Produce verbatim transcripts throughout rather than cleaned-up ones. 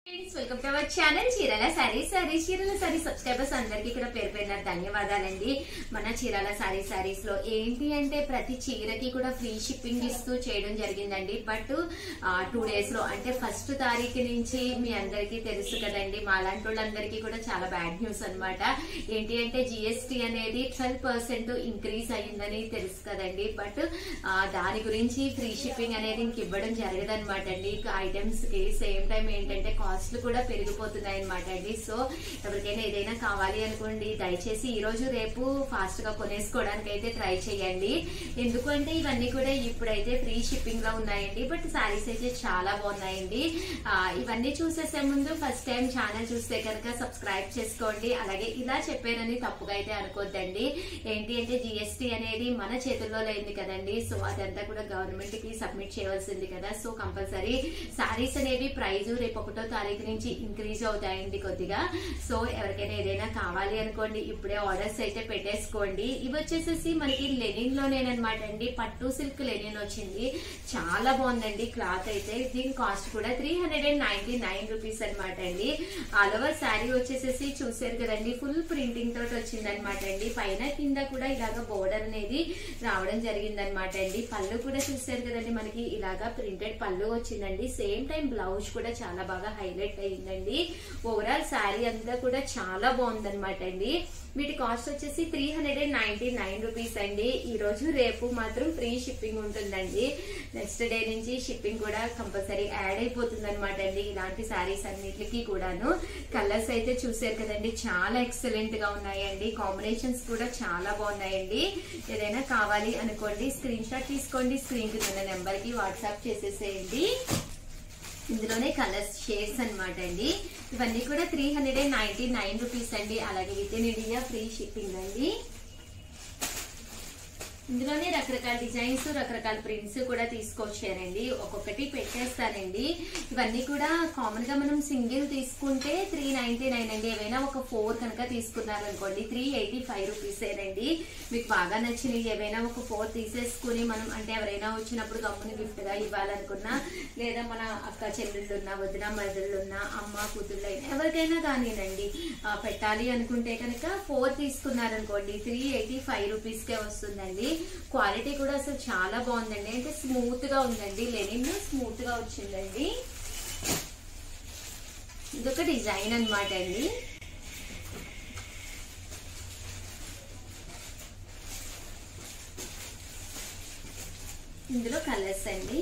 Welcome to our channel Chirala sari sari Chirala sari subscribers అందరికి కూడా పేరు పేరున ధన్యవాదాలండి. మన చీరాల సారీ సారీస్ లో ఏంటి అంటే ప్రతి చీరకి కూడా ఫ్రీ షిప్పింగ్ ఇస్తూ చేయడం జరిగిందండి. బట్ టూ డేస్ లో అంటే ఫస్ట్ తారీఖు నుంచి మీ అందరికీ తెలుసు కదండి, మాలాంటి వాళ్ళందరికీ కూడా చాలా బ్యాడ్ న్యూస్ అనమాట. ఏంటి అంటే జిఎస్టీ అనేది ట్వెల్వ్ పర్సెంట్ ఇంక్రీజ్ అయ్యిందని తెలుసు కదండి. బట్ దాని గురించి ఫ్రీ షిప్పింగ్ అనేది ఇంక ఇవ్వడం జరగదనమాట అండి. ఐటమ్స్ కి సేమ్ టైం ఏంటంటే కాస్ట్లు కూడా పెరిగిపోతున్నాయి అనమాట అండి. సో ఎవరికైనా ఏదైనా కావాలి అనుకోండి, దయచేసి ఈ రోజు రేపు ఫాస్ట్ గా కొనేసుకోవడానికి అయితే ట్రై చేయండి. ఎందుకంటే ఇవన్నీ కూడా ఇప్పుడైతే ఫ్రీ షిప్పింగ్ లో ఉన్నాయండి. బట్ సారీస్ అయితే చాలా బాగున్నాయండి. ఇవన్నీ చూసేసే ముందు ఫస్ట్ టైం ఛానల్ చూస్తే కనుక సబ్స్క్రైబ్ చేసుకోండి. అలాగే ఇలా చెప్పానని తప్పుగా అయితే అనుకోద్దండి. ఏంటి అంటే జిఎస్టీ అనేది మన చేతుల్లో లేని కదండి. సో అదంతా కూడా గవర్నమెంట్ కి సబ్మిట్ చేయవలసింది కదా. సో కంపల్సరీ సారీస్ అనేవి ప్రైజ్ రేపు ఒకటో తారీఖు నుంచి ఇంక్రీజ్ అవుతాయండి కొద్దిగా. సో ఎవరికైనా ఏదైనా కావాలి అనుకోండి, ఇప్పుడే ఆర్డర్స్ అయితే పెట్టేసుకోండి. ఇవి వచ్చేసేసి మనకి లెనిన్ లోనేనమాట అండి. పట్టు సిల్క్ లెనిన్ వచ్చింది, చాలా బాగుందండి క్లాత్ అయితే. దీని కాస్ట్ కూడా three hundred and ninety nine rupees అనమాట అండి. ఆల్ ఓవర్ శారీ వచ్చేసేసి చూసారు కదండి, ఫుల్ ప్రింటింగ్ తోటి వచ్చింది అనమాట అండి. పైన కింద కూడా ఇలాగ బోర్డర్ అనేది రావడం జరిగింది అనమాట అండి. పళ్ళు కూడా చూసారు కదండి, మనకి ఇలాగా ప్రింటెడ్ పళ్ళు వచ్చిందండి. సేమ్ టైం బ్లౌజ్ కూడా చాలా బాగా హైలైట్ అయ్యిందండి. ఓవరాల్ శారీ అంతా కూడా చాలా బాగుందనమాట అండి. వీటి కాస్ట్ వచ్చేసి three hundred and ninety nine rupees అండి. ఈ రోజు రేపు మాత్రం ఫ్రీ షిప్పింగ్ ఉంటుందండి. నెక్స్ట్ డే నుంచి షిప్పింగ్ కూడా కంపల్సరీ యాడ్ అయిపోతుంది అనమాట అండి ఇలాంటి శారీస్ అన్నిటికీ కూడాను. కలర్స్ అయితే చూసారు కదండి, చాలా ఎక్సలెంట్ గా ఉన్నాయండి. కాంబినేషన్స్ కూడా చాలా బాగున్నాయండి. ఏదైనా కావాలి అనుకోండి, స్క్రీన్ షాట్ తీసుకోండి, స్క్రీన్ కి ఉన్న నెంబర్ కి వాట్సాప్ చేసేసేయండి. ఇందులోనే కలర్స్ షేడ్స్ అనమాట అండి. ఇవన్నీ కూడా three hundred and ninety nine rupees అండి. అలాగే within India free shipping అండి. ఇందులోనే రకరకాల డిజైన్స్, రకరకాల ప్రింట్స్ కూడా తీసుకొచ్చారండి. ఒక్కొక్కటి పెట్టేస్తానండి. ఇవన్నీ కూడా కామన్ గా మనం సింగిల్ తీసుకుంటే త్రీ నైన్టీ నైన్ అండి. ఏవైనా ఒక ఫోర్ కనుక తీసుకున్నారనుకోండి త్రీ ఎయిటీ ఫైవ్ రూపీసేనండి. మీకు బాగా నచ్చినవి ఏవైనా ఒక ఫోర్ తీసేసుకుని మనం అంటే ఎవరైనా వచ్చినప్పుడు గమ్ముని గిఫ్ట్ గా ఇవ్వాలనుకున్నా, లేదా మన అక్క చెల్లెళ్ళున్నా, వదిన మరుదుళ్ళున్నా, అమ్మ కూతుళ్ళు అయినా ఎవరికైనా కానీనండి పెట్టాలి అనుకుంటే కనుక ఫోర్ తీసుకున్నారనుకోండి త్రీ ఎయిటీ ఫైవ్ రూపీస్ కే వస్తుందండి. క్వాలిటీ కూడా అసలు చాలా బాగుందండి. అంటే స్మూత్ గా ఉందండి, లెనిన్ స్మూత్ గా వచ్చిందండి. ఇదొక డిజైన్ అనమాట అండి. ఇందులో కలర్స్ అండి.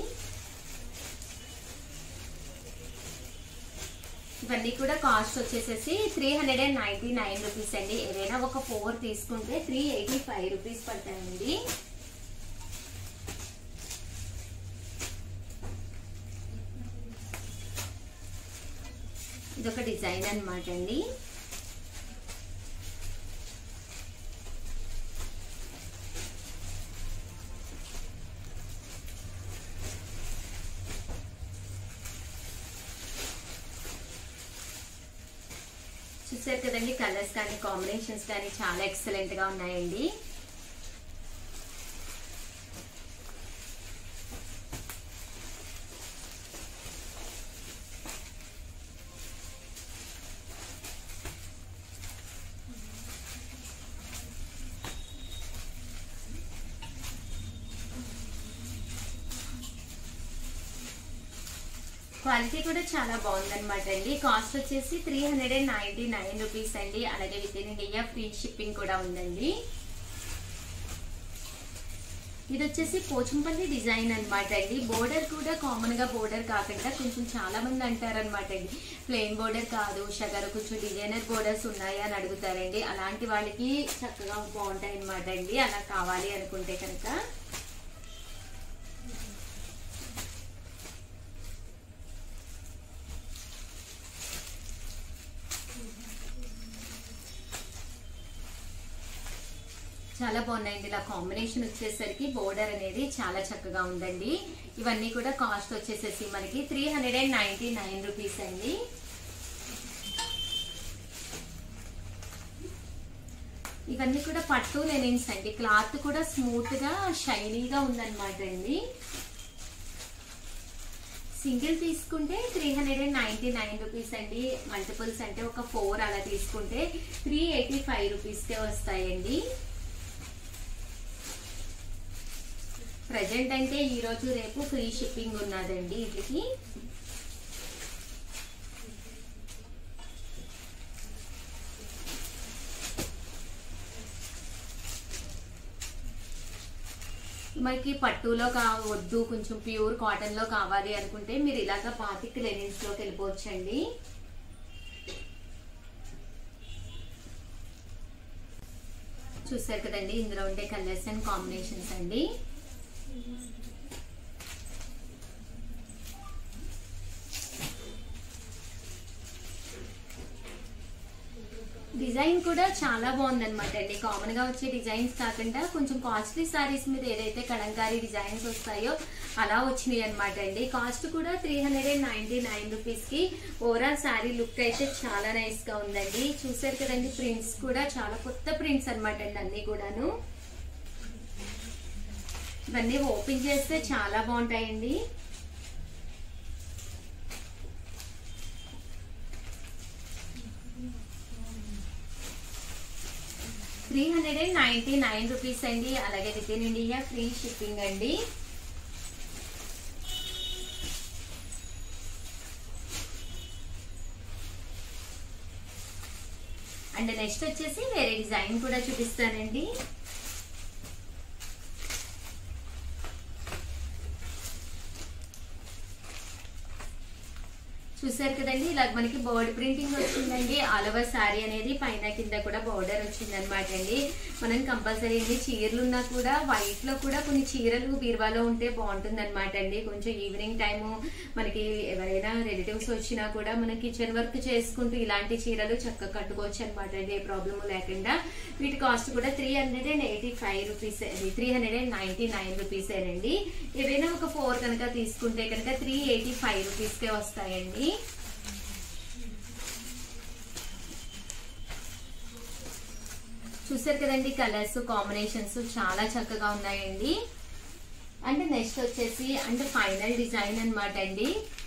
ఇవన్నీ కూడా కాస్ట్ వచ్చేసేసి three hundred and ninety nine rupees అండి. ఏదైనా ఒక ఫోర్ తీసుకుంటే త్రీ ఎయిటీ ఫైవ్ రూపీస్ పడతాయండి. ఇదొక డిజైన్ అనమాట అండి. చూసారు కదండి, కలర్స్ కానీ కాంబినేషన్స్ కానీ చాలా ఎక్సలెంట్ గా ఉన్నాయండి. క్వాలిటీ కూడా చాలా బాగుందనమాట అండి. కాస్ట్ వచ్చేసి three hundred and ninety nine rupees అండి. అలాగే within India free shipping కూడా ఉందండి. ఇది వచ్చేసి పోచంపల్లి డిజైన్ అనమాట అండి. బోర్డర్ కూడా కామన్ గా బోర్డర్ కాకుండా కొంచెం చాలా మంది అంటారనమాట అండి, ప్లెయిన్ బోర్డర్ కాదు షగర్ కొంచెం డిజైనర్ బోర్డర్స్ ఉన్నాయా అని అడుగుతారండి. అలాంటి వాళ్ళకి చక్కగా బాగుంటాయి అనమాట అండి. అలా కావాలి అనుకుంటే కనుక చాలా బాగున్నాయండి. ఇలా కాంబినేషన్ వచ్చేసరికి బోర్డర్ అనేది చాలా చక్కగా ఉందండి. ఇవన్నీ కూడా కాస్ట్ వచ్చేసేసి మనకి three hundred and ninety nine rupees అండి. ఇవన్నీ కూడా పట్టు లెనిన్స్ అండి. క్లాత్ కూడా స్మూత్ గా షైనీగా ఉందన్నమాట అండి. సింగిల్ తీసుకుంటే three hundred and ninety nine rupees అండి. మల్టిపుల్స్ అంటే ఒక ఫోర్ అలా తీసుకుంటే త్రీ ఎయిటీ ఫైవ్ రూపీస్కే వస్తాయండి. ప్రజెంట్ అంటే ఈ రోజు రేపు ఫ్రీ షిప్పింగ్ ఉన్నదండి వీటికి. మనకి పట్టులో కావద్దు, కొంచెం ప్యూర్ కాటన్ లో కావాలి అనుకుంటే మీరు ఇలాగా బాతిక్ లెనిన్స్ లోకి వెళ్ళిపోవచ్చండి. చూసారు కదండి, ఇందులో ఉండే కలర్స్ అండ్ కాంబినేషన్స్ అండి. డిజైన్ కూడా చాలా బాగుంది అనమాట అండి. కామన్ గా వచ్చే డిజైన్స్ కాకుండా కొంచెం కాస్ట్లీ సారీస్ మీద ఏదైతే కలంకారీ డిజైన్స్ వస్తాయో అలా వచ్చినాయి అనమాట అండి. కాస్ట్ కూడా three hundred and ninety nine rupees కి ఓవరాల్ శారీ లుక్ అయితే చాలా నైస్ గా ఉందండి. చూసారు కదండి, ప్రింట్స్ కూడా చాలా కొత్త ప్రింట్స్ అనమాట అండి అన్ని కూడాను. ఇవన్నీ ఓపెన్ చేస్తే చాలా బాగుంటాయండి. Three hundred and ninety nine rupees అండి. అలాగే within India free shipping అండి. అండ్ నెక్స్ట్ వచ్చేసి వేరే డిజైన్ కూడా చూపిస్తానండి. చూసారు కదండి, ఇలా మనకి బోర్డ్ ప్రింటింగ్ వచ్చిందండి. ఆల్ ఓవర్ శారీ అనేది పైన కింద కూడా బోర్డర్ వచ్చింది అనమాట అండి. మనం కంపల్సరీ చీరలు ఉన్నా కూడా వైట్ లో కూడా కొన్ని చీరలు బీరువాలో ఉంటే బాగుంటుంది అనమాట అండి. కొంచెం ఈవినింగ్ టైము మనకి ఎవరైనా రిలేటివ్స్ వచ్చినా కూడా మనం కిచెన్ వర్క్ చేసుకుంటూ ఇలాంటి చీరలు చక్కగా కట్టుకోవచ్చు అనమాట అండి, ఏ ప్రాబ్లమ్ లేకుండా. వీటి కాస్ట్ కూడా three hundred and eighty five rupees three hundred and ninety nine రూపీసేనండి. ఏదైనా ఒక ఫోర్ కనుక తీసుకుంటే కనుక త్రీ ఎయిటీ ఫైవ్ రూపీస్కే వస్తాయండి. చూసారు కదండి, కలర్స్ కాంబినేషన్స్ చాలా చక్కగా ఉన్నాయండి. అండ్ నెక్స్ట్ వచ్చేసి అంటే ఫైనల్ డిజైన్ అనమాట అండి.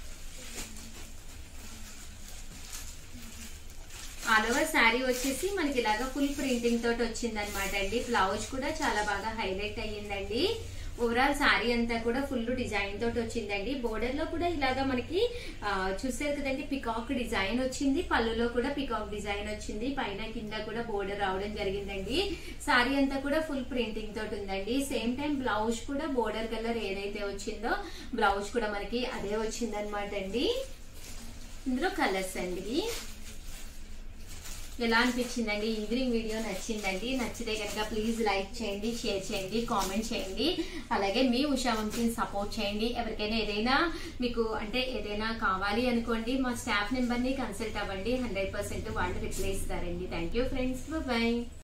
ఆల్ ఓవర్ శారీ వచ్చేసి మనకి ఇలాగా ఫుల్ ప్రింటింగ్ తోటి వచ్చింది అనమాట అండి. బ్లౌజ్ కూడా చాలా బాగా హైలైట్ అయ్యిందండి. ఓవరాల్ శారీ అంతా కూడా ఫుల్ డిజైన్ తోటి వచ్చిందండి. బోర్డర్ లో కూడా ఇలాగా మనకి చూసారు కదండి, పికాక్ డిజైన్ వచ్చింది. పళ్ళులో కూడా పికాక్ డిజైన్ వచ్చింది. పైన కింద కూడా బోర్డర్ రావడం జరిగిందండి. శారీ అంతా కూడా ఫుల్ ప్రింటింగ్ తోటి ఉందండి. సేమ్ టైం బ్లౌజ్ కూడా బోర్డర్ కలర్ ఏదైతే వచ్చిందో బ్లౌజ్ కూడా మనకి అదే వచ్చింది అనమాట అండి. ఇందులో కలర్స్ అండి. ఎలా అనిపించిందండి ఈవినింగ్ వీడియో? నచ్చిందండి. నచ్చితే కనుక ప్లీజ్ లైక్ చేయండి, షేర్ చేయండి, కామెంట్ చేయండి. అలాగే మీ ఉషా వంశీని సపోర్ట్ చేయండి. ఎవరికైనా ఏదైనా మీకు అంటే ఏదైనా కావాలి అనుకోండి, మా స్టాఫ్ నెంబర్ ని కన్సల్ట్ అవ్వండి. హండ్రెడ్ పర్సెంట్ వాళ్ళు రిప్లై ఇస్తారండి. Thank you friends, bye.